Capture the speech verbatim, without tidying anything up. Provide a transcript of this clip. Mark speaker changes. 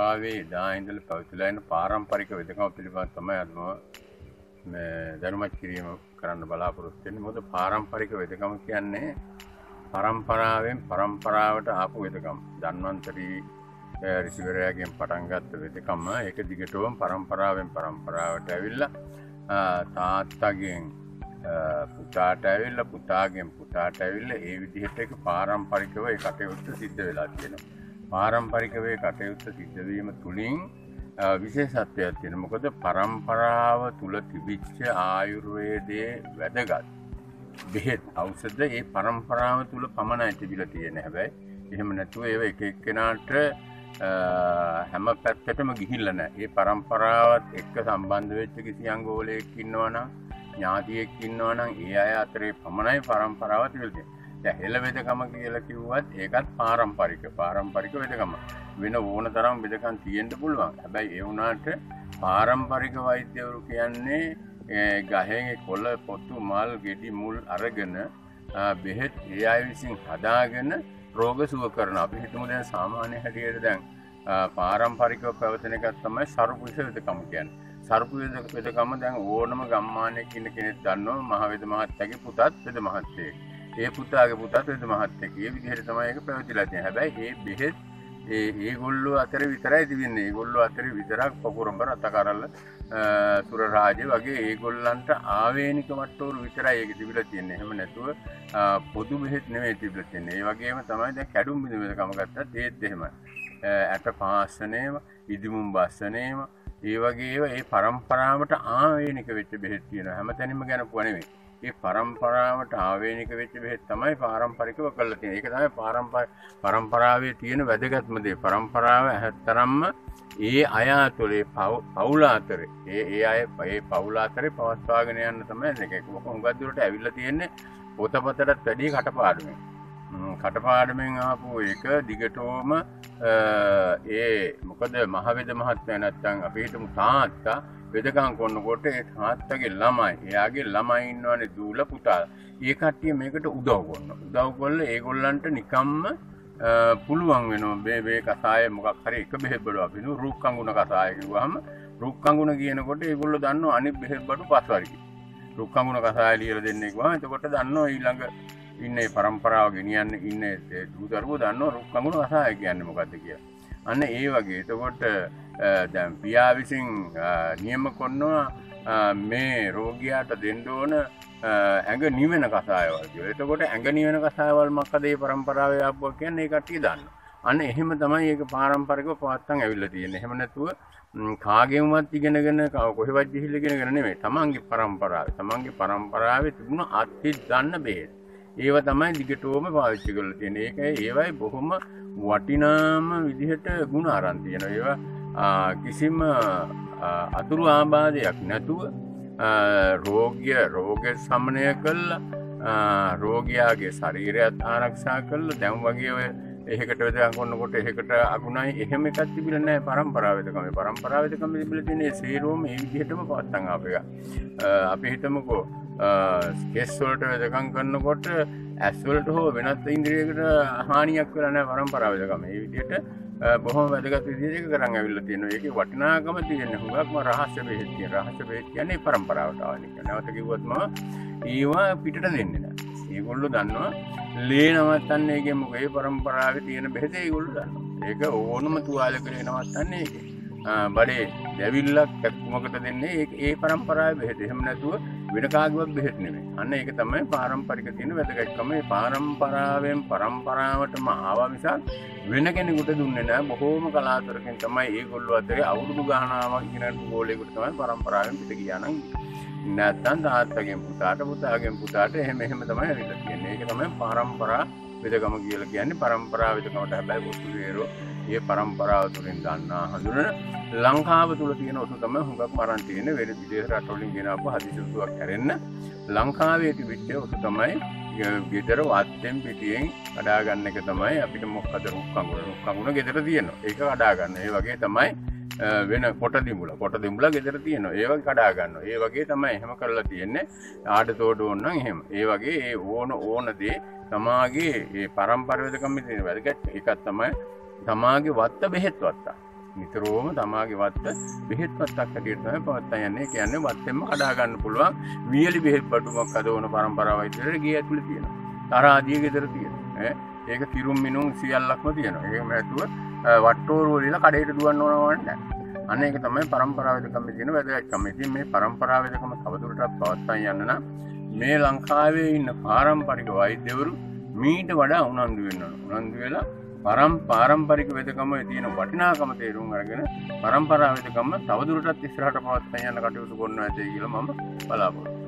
Speaker 1: ලංකාවේ එදා ඉඳලා පැවතිලා ඉන්න පාරම්පරික වෙදකම පිළිබඳව තමයි අද මම මේ දැනුමත් කිරීම කරන්න බලාපොරොත්තු වෙන්නේ. මොකද පාරම්පරික වෙදකම කියන්නේ පරම්පරාවෙන් පරම්පරාවට ආපු වෙදකම. ධන්වන්තරි ඍෂිවරයාගෙන් පටන් ගත්ත වෙදකම ඒක දිගටම පරම්පරාවෙන් පරම්පරාවට ඇවිල්ලා තාත්තගෙන් පුතාට ඇවිල්ලා පුතාගෙන් පුතාට ඇවිල්ලා ඒ විදිහට ඒක පාරම්පරිකව ඒ කටයුත්ත සිද්ධ වෙලා තියෙනවා. පාරම්පරිකව ඒ කටයුත්ත සිද්ධ වීම තුලින් විශේෂත්වයක් තියෙනවා. මොකද පරම්පරාව තුල තිබිච්ච ආයුර්වේදයේ වැදගත් බෙහෙත් ඖෂධ ඒ පරම්පරාව තුල පමණයි තිබිලා තියෙන්නේ. හැබැයි එහෙම නැතුව ඒව එක එක්කෙනාට හැම පැත්තටම ගිහිල්ලා නැහැ. ඒ පරම්පරාවත් එක්ක සම්බන්ධ වෙච්ච කිසි අංගෝලයක් ඉන්නවනම් ඥාතියෙක් ඉන්නවනම් ඒ අය අතරේ පමණයි පරම්පරාව තිබිලා තියෙන්නේ. දැන් හෙළ වෙදකම කියලා කිව්වත් ඒකත් පාරම්පරික පාරම්පරික වෙදකම. වෙන ඕන තරම් වෙදකම් තියෙන්න පුළුවන්. හැබැයි ඒ වුණාට පාරම්පරික වෛද්‍යවරු කියන්නේ ගහෙන් කොළ පොතු මල් ගෙඩි මුල් අරගෙන බෙහෙත් ඒ අය විසින් හදාගෙන රෝග සුව කරන. අපි හිතමු දැන් සාමාන්‍ය හැටියට දැන් පාරම්පරිකව පැවතෙන එකක් තමයි සරුපුෂ වෙදකම කියන්නේ. සරුපුෂ වෙදකම දැන් ඕනම ගම්මානයක ඉන්න කෙනෙක් දන්නවා මහ වෙද මහත්තයාගේ පුතත් වෙද මහත්තයෙක්. ඒ පුතාගේ පුතත් වෙද මහත්තයෙක්. ඒ විදිහට තමයි ඒක පැවතිලා තියෙන්නේ. හැබැයි මේ බෙහෙත් ඒ ඒගොල්ලෝ අතර විතරයි තිබෙන්නේ. ඒගොල්ලෝ අතර විතරක් පොකුරඹ රතකරල සුර රාජ්‍ය වගේ ඒගොල්ලන්ට ආවේනික වට්ටෝරු විතරයි ඒක තිබිලා තියෙන්නේ. එහෙම නැතුව පොදු බෙහෙත් නෙමෙයි තිබිලා තියෙන්නේ. ඒ වගේම තමයි දැන් කැඩුම් බිඳ වෙදකම ගත්තත් ඒත් එහෙමයි. ඇට පාසනේම ඉදිමුම් බස්සනේම ඒ වගේ ඒවා ඒ පරම්පරාවට ආවේනික වෙච්ච බෙහෙත් තියෙනවා. හැමතැනම ගැනපුවා නෙමෙයි. ඒ පරම්පරාවට ආවේනික වෙච්ච බෙහෙත් තමයි පාරම්පරිකව කරලා තියෙන්නේ. ඒක තමයි පාරම්පර පරම්පරාවේ තියෙන වැදගත්ම දේ. පරම්පරාව ඇත්තරම්ම ඒ අය අතරේ පවුල අතරේ ඒ ඒ අය ඒ පවුල අතරේ පවත්වාගෙන යන්න තමයි මේක. මොකද හුඟක් දුරට ඇවිල්ලා තියෙන්නේ පොතපතටත් වැඩි කටපාඩමෙන්. කටපාඩමෙන් ආපු එක දිගටම ඒ මොකද මහවේද මහත්මයා නැත්තම් අපි හිතමු තාත්තා වෙදකම් කරනකොට ඒ තාත්තගේ ළමයි එයාගේ ළමයි ඉන්නවනේ දූල පුතා. ඒ කට්ටිය මේකට උදව් කරනවා. උදව් කළා ඒගොල්ලන්ට නිකම්ම පුළුවන් වෙනවා මේ මේ කසාය මොකක් හරි එක බෙහෙත් බඩු අපි නු රුක් අඟුණ කසාය කිව්වහම රුක් අඟුණ කියනකොට ඒගොල්ලෝ දන්නවා අනිත් බෙහෙත් බඩු පස්වරි. රුක් අඟුණ කසාය ලියලා දෙන්නේ කිව්වම එතකොට දන්නවා ඊළඟ ඉන්නේ පරම්පරාව ගෙනියන්න ඉන්නේ දූ දරුවෝ දන්නවා රුක් අඟුණ කසාය කියන්නේ මොකද්ද කියලා. අන්න ඒ වගේ. එතකොට දැන් පියා විසින් නියම කරනවා මේ රෝගියාට දෙන්න ඕන ඇඟ නිවෙන කසායවල් කියලා. එතකොට ඇඟ නිවෙන කසායවල් මොකද මේ පරම්පරාවේ ආපුවා කියන්නේ ඒ කට්ටිය දන්නවා. අන්න එහෙම තමයි ඒක පාරම්පරිකව පවත්තන් ඇවිල්ලා තියෙන්නේ. එහෙම නැතුව කාගෙන්වත් ඉගෙනගෙන කොහෙවත් ගිහිල්ලා ඉගෙනගෙන නෙමෙයි. තමන්ගේ පරම්පරාවේ තමන්ගේ පරම්පරාවේ තිබුණ අත්ති දන්න බෙහෙත්. ඒව තමයි දිගටම පාවිච්චි කරලා තියෙන්නේ. ඒකයි ඒවයි බොහොම වටිනාම විදිහට ಗುಣ අරන් තියෙනවා. ඒවා කිසිම අතුරු ආබාධයක් නැතුව රෝග්‍ය රෝග සමනය කළා රෝගියාගේ ශරීරයත් ආරක්ෂා කළා. දැන් වගේ ඔය එහෙකට වෙදකම් කරනකොට එහෙකට අගුණයි එහෙම එකක් තිබිලා නැහැ පරම්පරාව වෙදකම. පරම්පරාව වෙදකම තිබිලා තියෙන්නේ සීරෝම මේ විදිහටම පවත්තන් ආපු එක. අපි හිතමුකෝ කෙස් වලට වෙදකම් කරනකොට ඇස් වලට හෝ වෙනත් ඉන්ද්‍රියයකට හානියක් වෙලා නැහැ පරම්පරාව වෙදකම. මේ විදිහට බොහොම වැදගත් විදිහට ඒක කරන් ඇවිල්ලා තියෙනවා. ඒකේ වටිනාකම තියෙන හුඟක්ම රහස්‍ය බෙහෙත් කියන රහස්‍ය බෙහෙත් කියන්නේ පරම්පරාවට ආවනික. නැවත කිව්වොත් මම ඊවා පිටට දෙන්නේ නැහැ. ඒගොල්ලෝ දන්නවා ලේ නවත්තන්නේ ඒකේ මොකද ඒ පරම්පරාවේ තියෙන බෙහෙත ඒගොල්ලෝ දන්නවා. ඒක ඕනම තුවාලකලේ නවත්තන්නේ ඒකේ. බඩේ දැවිල්ලක් මොකද දෙන්නේ ඒ ඒ පරම්පරාවේ බෙහෙත. එහෙම නැතුව වෙන කාගේවත් බෙහෙත් නෙමෙයි. අන්න ඒක තමයි පාරම්පරික තියෙන වැදගත්කම. මේ පාරම්පරාවෙන් පරම්පරාවටම ආවා මිසක් වෙන කෙනෙකුට දුන්නේ නැහැ. බොහෝම කලාතුරකින් තමයි ඒගොල්ලෝ අතරේ අවුරුදු ගණනාවක් ඉගෙන ගෝලයකට තමයි පරම්පරාවෙන් පිට ගියා නම් නැත්තම් තාත්තගෙන් පුතාට පුතාගෙන් පුතාට එහෙම එහෙම තමයි ඇවිල්ලා තියෙන්නේ. ඒක තමයි පාරම්පරා වෙදකම කියලා කියන්නේ. පරම්පරා වෙදකමට හැබැයි පොතුරේරෝ ඒ පරම්පරාව තුළින් දන්නා හඳුනන ලංකාව තුළ තියෙන ඔසු තමයි හුඟක් මරන් තියෙන්නේ. වෙන විදේශ රටවලින් ගෙනාවු හදිසි ඔසුවක් හැරෙන්න ලංකාවේ තිබිච්ච ඔසු තමයි ගෙදර වත්තෙන් පිටියෙන් කඩා ගන්න එක තමයි අපිට මොකද රුක් අඟුණ රුක් අඟුණ ගෙදර තියෙනවා. ඒක කඩා ගන්න. ඒ වගේ තමයි වෙන කොට දිඹුල කොට දිඹුල ගෙදර තියෙනවා. ඒ වගේ කඩා ගන්නවා. ඒ වගේ තමයි එහෙම කරලා තියෙන්නේ. ආඩ තෝඩ ඕන නම් එහෙම. ඒ වගේ ඒ ඕන ඕන දේ තමාගේ ඒ පරම්පරාවෙදකම තියෙන වැදගත් එකක් තමයි තමාගේ වත්ත බෙහෙත් වත්ත. නිතරම තමාගේ වත්ත බෙහෙත් වත්තක් හැටියට තමයි පවත්වා යන්නේ. කියන්නේ වත්තෙන්ම කඩා ගන්න පුළුවන් වියලි බෙහෙත් බටුමක් හදවන පරම්පරාව විදිහට ගේ ඇතුලේ තියෙනවා. තරහාදිය ගෙදර තියෙනවා. ඈ ඒක කිරුම් මිනුම් සියල්ලක්ම තියෙනවා. ඒකම ඇතුව වට්ටෝරුව වල කඩේට දුවන්න ඕන වන්නේ නැහැ. අන්න ඒක තමයි පරම්පරාව වෙදකමේ තියෙන වැදගත්කම. ඉතින් මේ පරම්පරාව වෙදකම තවදුරටත් පවත්වා යන්න නම් මේ ලංකාවේ ඉන්න පාරම්පරික වෛද්‍යවරු මීට වඩා උනන්දු වෙන්න ඕන. උනන්දු වෙලා පරම් පාරම්පරික වෙදකමේ තියෙන වටිනාකම තේරුම් අරගෙන පරම්පරාව වෙදකම තවදුරටත් ඉස්සරහට පවත්වා යන්න කටයුතු කරනවා ඇතේ කියලා මම බලාපොරොත්තු